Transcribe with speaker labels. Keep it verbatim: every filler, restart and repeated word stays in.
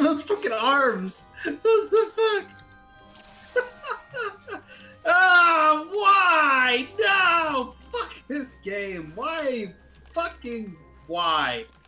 Speaker 1: those fucking arms. What the fuck? Ah, why? No! Fuck this game. Why? Fucking why?